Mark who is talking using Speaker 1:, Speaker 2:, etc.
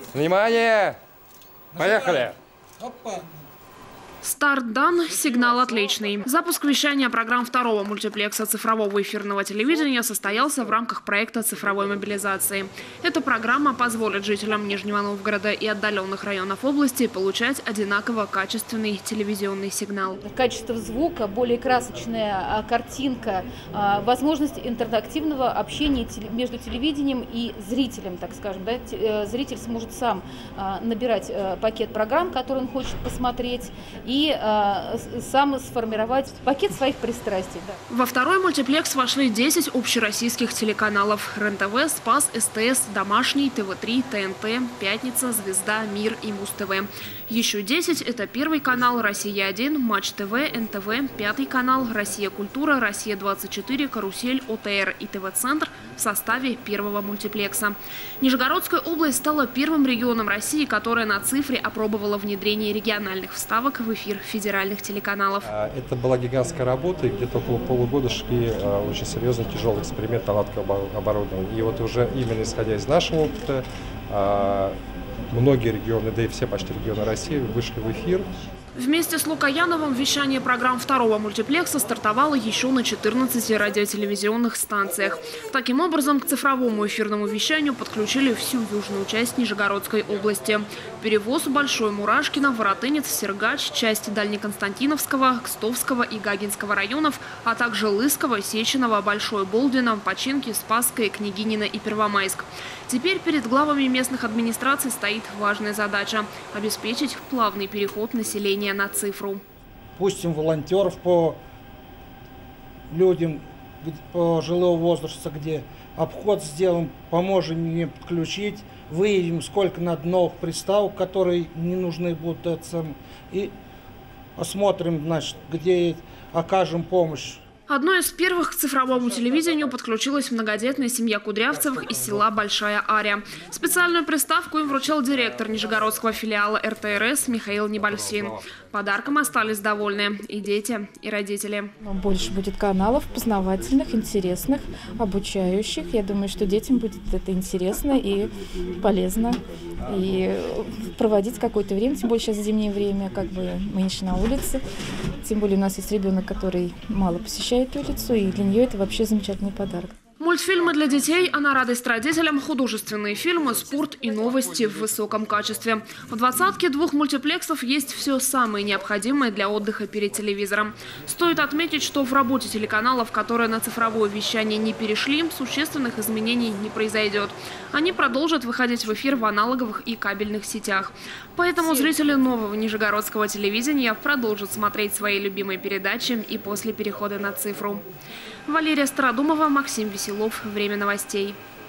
Speaker 1: Внимание! Поехали!
Speaker 2: Старт дан, сигнал отличный. Запуск вещания программ второго мультиплекса цифрового эфирного телевидения состоялся в рамках проекта цифровой мобилизации. Эта программа позволит жителям Нижнего Новгорода и отдаленных районов области получать одинаково качественный телевизионный сигнал.
Speaker 3: Качество звука, более красочная картинка, возможность интерактивного общения между телевидением и зрителем, так скажем. Да? Зритель сможет сам набирать пакет программ, который он хочет посмотреть, и сам сформировать пакет своих пристрастий. Да.
Speaker 2: Во второй мультиплекс вошли 10 общероссийских телеканалов: РЕН-ТВ, Спас, СТС, Домашний, ТВ3, ТНТ, Пятница, Звезда, Мир и Муз-ТВ. Еще 10 – это Первый канал, Россия-1, Матч ТВ, НТВ, Пятый канал, Россия Культура, Россия-24, Карусель, ОТР и ТВ-центр в составе первого мультиплекса. Нижегородская область стала первым регионом России, которая на цифре опробовала внедрение региональных вставок в эфир федеральных телеканалов.
Speaker 1: Это была гигантская работа, и где-то около полугода шли очень серьезный тяжелый эксперимент наладка оборудования. И вот уже именно исходя из нашего опыта, многие регионы, да и все почти регионы России вышли в эфир.
Speaker 2: Вместе с Лукояновым вещание программ второго мультиплекса стартовало еще на 14 радиотелевизионных станциях. Таким образом, к цифровому эфирному вещанию подключили всю южную часть Нижегородской области. Перевоз Большой Мурашкино, Воротынец, Сергач, части Дальнеконстантиновского, Кстовского и Гагинского районов, а также Лысково, Сеченово, Большой Болдино, Починки, Спасское, Княгинино и Первомайск. Теперь перед главами местных администраций стоит важная задача – обеспечить плавный переход населения на цифру.
Speaker 4: Пустим волонтеров по людям пожилого возраста, где обход сделаем, поможем им подключить, выявим, сколько надо новых приставок, которые не нужны будут, и осмотрим, значит, где окажем помощь.
Speaker 2: Одной из первых к цифровому телевидению подключилась многодетная семья Кудрявцевых из села Большая Ария. Специальную приставку им вручил директор нижегородского филиала РТРС Михаил Небольсин. Подарком остались довольны и дети, и родители.
Speaker 5: Больше будет каналов познавательных, интересных, обучающих. Я думаю, что детям будет это интересно и полезно. И проводить какое-то время, тем более сейчас зимнее время, как бы меньше на улице. Тем более у нас есть ребенок, который мало посещает улицу, и для нее это вообще замечательный подарок.
Speaker 2: Мультфильмы для детей, а на радость родителям художественные фильмы, спорт и новости в высоком качестве. В двадцатке двух мультиплексов есть все самое необходимое для отдыха перед телевизором. Стоит отметить, что в работе телеканалов, которые на цифровое вещание не перешли, существенных изменений не произойдет. Они продолжат выходить в эфир в аналоговых и кабельных сетях. Поэтому зрители нового нижегородского телевидения продолжат смотреть свои любимые передачи и после перехода на цифру. Валерия Стародумова, Максим Веселов. Время новостей.